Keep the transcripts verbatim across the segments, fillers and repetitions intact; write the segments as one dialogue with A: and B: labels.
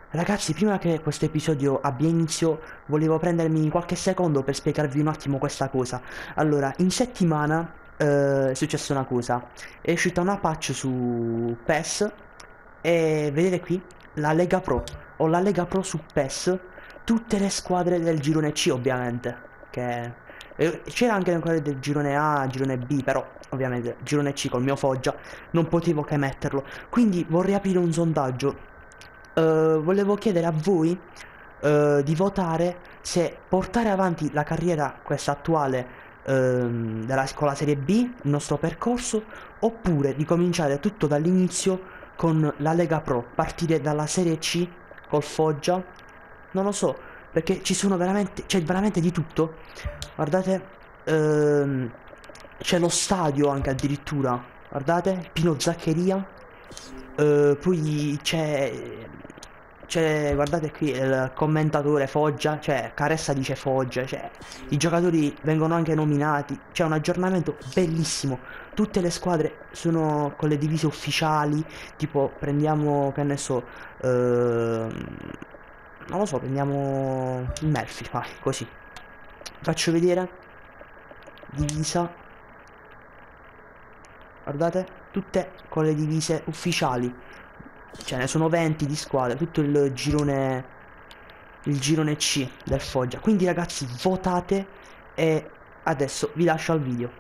A: Ragazzi, prima che questo episodio abbia inizio, volevo prendermi qualche secondo per spiegarvi un attimo questa cosa. Allora, in settimana eh, è successa una cosa. È uscita una patch su PES e vedete qui la Lega Pro. Ho la Lega Pro su PES, tutte le squadre del girone C ovviamente. Che eh, c'era anche le squadre del girone A, girone B, però ovviamente girone C col mio Foggia non potevo che metterlo. Quindi vorrei aprire un sondaggio. Uh, volevo chiedere a voi uh, di votare se portare avanti la carriera questa attuale ehm, della, con la Serie B, il nostro percorso, oppure di cominciare tutto dall'inizio con la Lega Pro, partire dalla Serie C col Foggia. Non lo so, perché ci sono veramente, c'è veramente di tutto. Guardate, ehm, c'è lo stadio anche addirittura, guardate, Pino Zaccheria. Uh, poi c'è, c'è, guardate qui il commentatore Foggia, cioè Caressa dice Foggia, cioè i giocatori vengono anche nominati, c'è un aggiornamento bellissimo, tutte le squadre sono con le divise ufficiali, tipo prendiamo, che ne so, uh, non lo so, prendiamo il Melfi, vai, così, faccio vedere, divisa. Guardate, tutte con le divise ufficiali. Ce ne sono venti di squadre, tutto il girone il girone C del Foggia. Quindi ragazzi, votate e adesso vi lascio al video.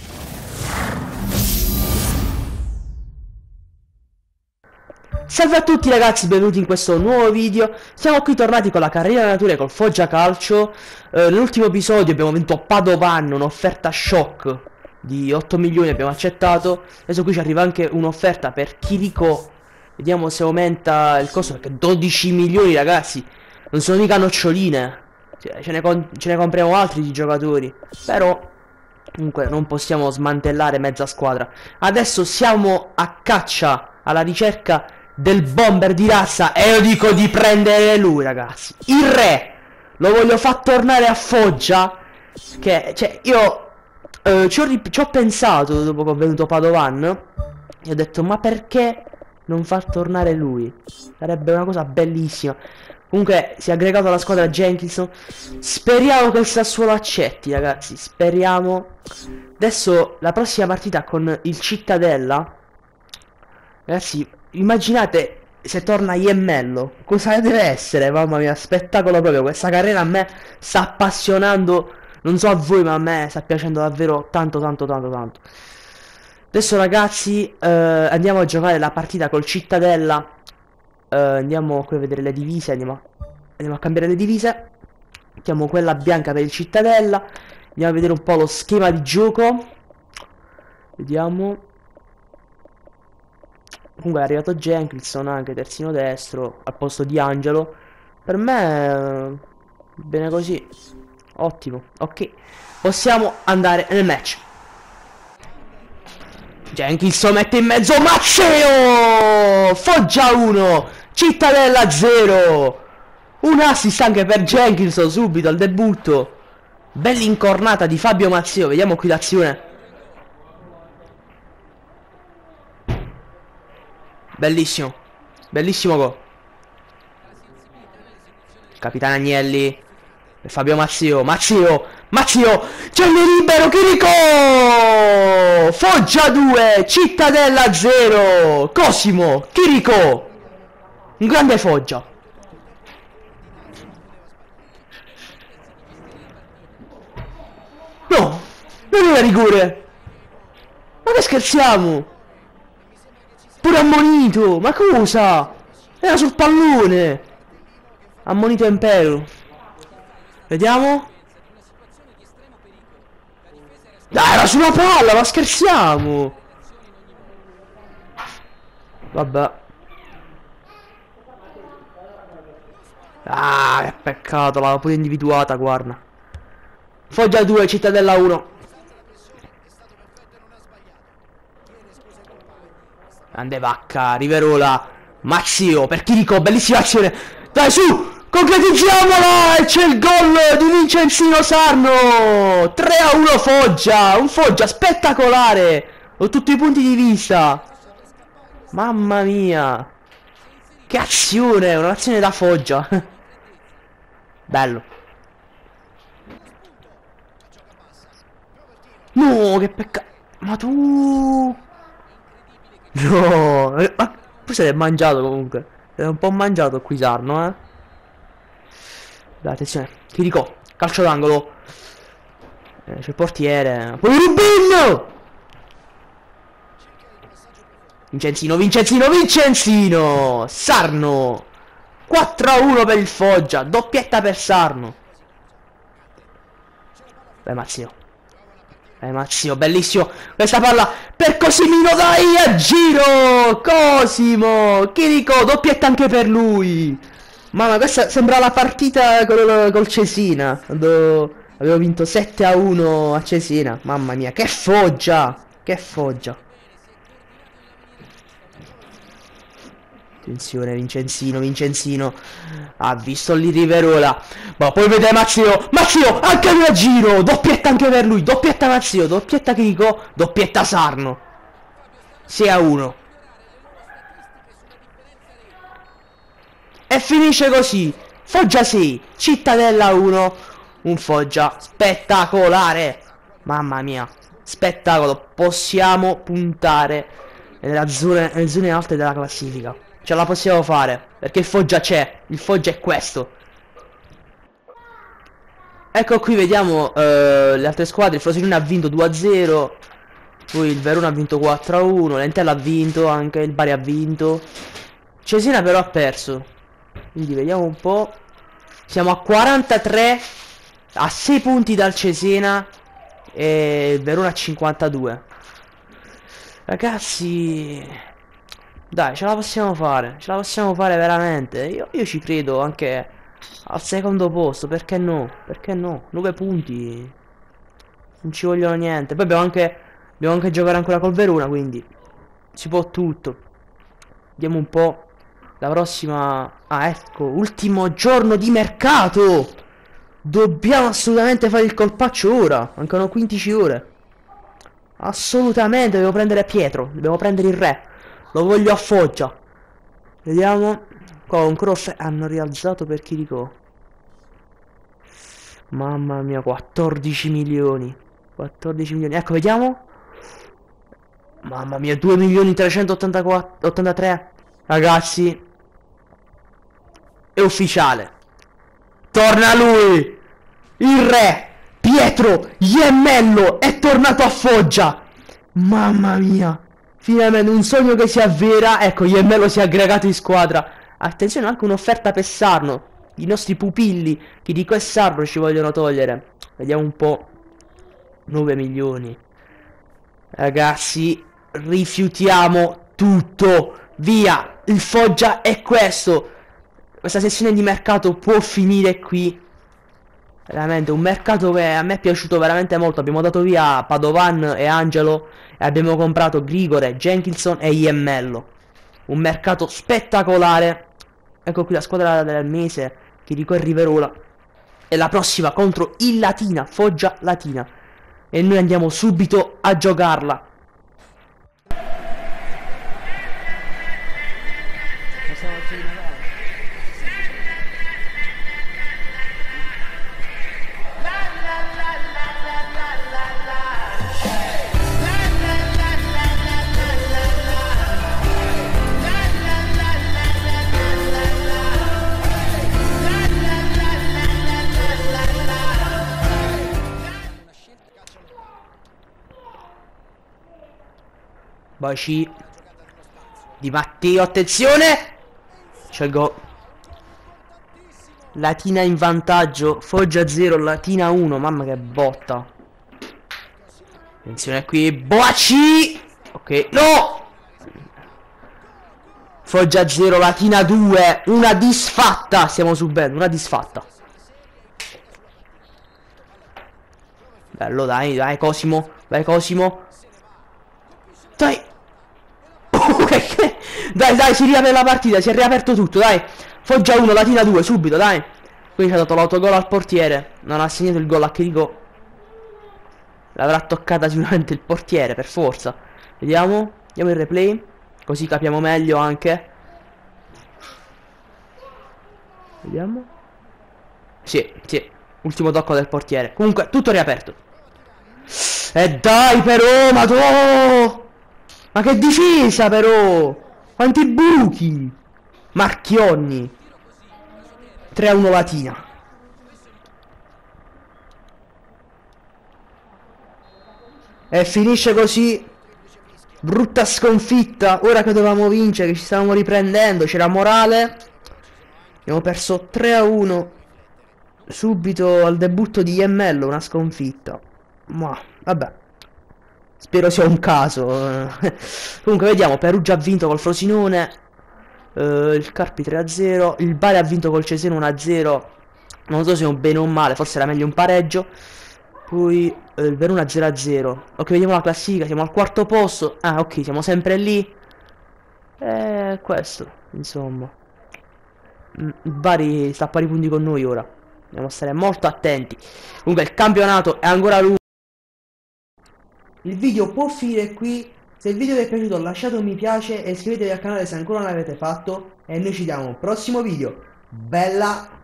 A: Salve a tutti ragazzi, benvenuti in questo nuovo video. Siamo qui tornati con la carriera natura col Foggia Calcio. eh, Nell'ultimo episodio abbiamo vinto Padovan, un'offerta shock di otto milioni, abbiamo accettato. Adesso qui ci arriva anche un'offerta per Chirico. Vediamo se aumenta il costo, perché dodici milioni ragazzi non sono mica noccioline, cioè, ce, ne ce ne compriamo altri di giocatori. Però comunque non possiamo smantellare mezza squadra. Adesso siamo a caccia, alla ricerca del bomber di razza, e io dico di prendere lui ragazzi, il re. Lo voglio far tornare a Foggia, che cioè io Uh, ci, ho ci ho pensato dopo che ho venuto Padovan e ho detto ma perché non far tornare lui? Sarebbe una cosa bellissima. Comunque si è aggregato alla squadra Jenkinson. Speriamo che il Sassuolo accetti ragazzi, speriamo. Adesso la prossima partita con il Cittadella. Ragazzi, immaginate se torna Iemmello, cosa deve essere? Mamma mia, spettacolo proprio. Questa carriera a me sta appassionando. Non so a voi, ma a me sta piacendo davvero tanto tanto tanto tanto. Adesso ragazzi eh, andiamo a giocare la partita col Cittadella. eh, Andiamo qui a vedere le divise. Andiamo a, andiamo a cambiare le divise. Mettiamo quella bianca per il Cittadella. Andiamo a vedere un po' lo schema di gioco. Vediamo. Comunque è arrivato Jenkinson, anche terzino destro al posto di Angelo. Per me bene così. Ottimo, ok. Possiamo andare nel match. Jenkinson mette in mezzo Mazzeo. Foggia uno, Cittadella zero. Un assist anche per Jenkinson subito al debutto. Bella incornata di Fabio Mazzeo. Vediamo qui l'azione. Bellissimo. Bellissimo gol. Capitano Agnelli. Fabio Mazzeo, Mazzeo, Mazzeo, c'è il libero, Chirico! Foggia due, Cittadella zero, Cosimo, Chirico, un grande Foggia. No, non era rigore, ma che scherziamo? Pure ammonito, ma cosa? Era sul pallone, ammonito Impero. Vediamo. Dai, era sulla palla, ma scherziamo. Vabbè. Ah, che peccato, l'aveva pure individuata, guarda. Foggia due, Cittadella uno. Grande vacca, Riverola. Mazzio, per Chirico, bellissima azione. Dai, su! Concretizziamola! E c'è il gol di Vincenzino Sarno! tre a uno Foggia! Un Foggia spettacolare! Ho tutti i punti di vista! Mamma mia! Che azione, un'azione da Foggia. Bello. No, che peccato. Ma tu... No, eh, ma poi se l'è mangiato comunque. È un po' mangiato qui Sarno, eh. Dai, attenzione. Ti dico, calcio d'angolo. Eh, c'è il portiere. Poi Rubin! Vincenzino, Vincenzino, Vincenzino! Sarno! quattro a uno per il Foggia, doppietta per Sarno. Beh, Mazzio. Eh, Mazzio, bellissimo. Questa palla per Cosimino, dai, a giro! Cosimo! Chirico, doppietta anche per lui. Mamma, questa sembra la partita col, col Cesina, quando avevo vinto sette a uno a Cesina. Mamma mia, che Foggia! Che Foggia! Attenzione, Vincenzino, Vincenzino ha visto lì Riverola. Ma poi vede Mazzio, Mazzio anche lui a giro, doppietta anche per lui, doppietta Mazzio, doppietta Chirico, doppietta Sarno. sei a uno. E finisce così. Foggia sei, Cittadella uno. Un Foggia spettacolare. Mamma mia, spettacolo. Possiamo puntare nelle zone, nelle zone alte della classifica. Ce la possiamo fare, perché il Foggia c'è, il Foggia è questo. Ecco qui vediamo eh, le altre squadre. Il Frosinone ha vinto due a zero, poi il Verona ha vinto quattro a uno, l'Entella ha vinto anche, il Bari ha vinto. Cesena però ha perso. Quindi vediamo un po'. Siamo a quarantatré, a sei punti dal Cesena, e il Verona a cinquantadue. Ragazzi, dai, ce la possiamo fare, ce la possiamo fare veramente. Io, io ci credo anche al secondo posto, perché no? Perché no? nove punti, non ci vogliono niente. Poi abbiamo anche, dobbiamo anche giocare ancora col Verona, quindi si può tutto. Vediamo un po' la prossima. Ah, ecco, ultimo giorno di mercato. Dobbiamo assolutamente fare il colpaccio ora. Mancano quindici ore. Assolutamente, devo prendere Pietro, dobbiamo prendere il re. Lo voglio a Foggia. Vediamo. Qua un cross. Hanno rialzato per Chirico. Mamma mia, quattordici milioni. quattordici milioni. Ecco, vediamo. Mamma mia, due milioni trecentottantatré. Ragazzi, è ufficiale. Torna lui. Il re Pietro Iemmello è tornato a Foggia. Mamma mia. Finalmente un sogno che si avvera. Ecco, Iemmello si è aggregato in squadra. Attenzione, anche un'offerta per Sarno. I nostri pupilli Chirico e Sarno ci vogliono togliere. Vediamo un po'. nove milioni. Ragazzi, rifiutiamo tutto. Via. Il Foggia è questo. Questa sessione di mercato può finire qui. Veramente un mercato che a me è piaciuto veramente molto. Abbiamo dato via Padovan e Angelo e abbiamo comprato Grigore, Jenkinson e Iemmello. Un mercato spettacolare. Ecco qui la squadra del mese, Chirico e Riverola. E la prossima contro il Latina, Foggia Latina. E noi andiamo subito a giocarla. Baci Di Matteo, attenzione. C'è il gol. Latina in vantaggio, Foggia zero, Latina uno. Mamma che botta. Attenzione qui, Baci. Ok, no. Foggia zero, Latina due. Una disfatta. Stiamo subendo, una disfatta. Bello, dai, dai Cosimo. Vai Cosimo. Dai. Dai, dai, si riapre la partita, si è riaperto tutto, dai. Foggia uno, Latina due, subito, dai. Quindi ci ha dato l'autogol al portiere. Non ha segnato il gol a Chirico. L'avrà toccata sicuramente il portiere, per forza. Vediamo, vediamo il replay, così capiamo meglio anche. Vediamo. Sì, sì. Ultimo tocco del portiere. Comunque, tutto riaperto. E dai però, madò! Ma che difesa però! Quanti buchi! Marchionni. tre a uno Latina. E finisce così. Brutta sconfitta. Ora che dovevamo vincere, che ci stavamo riprendendo, c'era morale. Abbiamo perso tre a uno. Subito al debutto di Iemmello, una sconfitta. Ma vabbè. Spero sia un caso. Comunque vediamo, Perugia ha vinto col Frosinone. eh, il Carpi tre a zero. Il Bari ha vinto col Cesena uno a zero. Non so se è un bene o un male, forse era meglio un pareggio. Poi eh, il Verona zero a zero. Ok, vediamo la classifica, siamo al quarto posto. Ah, ok, siamo sempre lì. E questo, insomma. Mm, Il Bari sta a pari punti con noi ora. Dobbiamo stare molto attenti. Comunque il campionato è ancora lungo. Il video può finire qui. Se il video vi è piaciuto lasciate un mi piace e iscrivetevi al canale se ancora non l'avete fatto. E noi ci vediamo al prossimo video. Bella!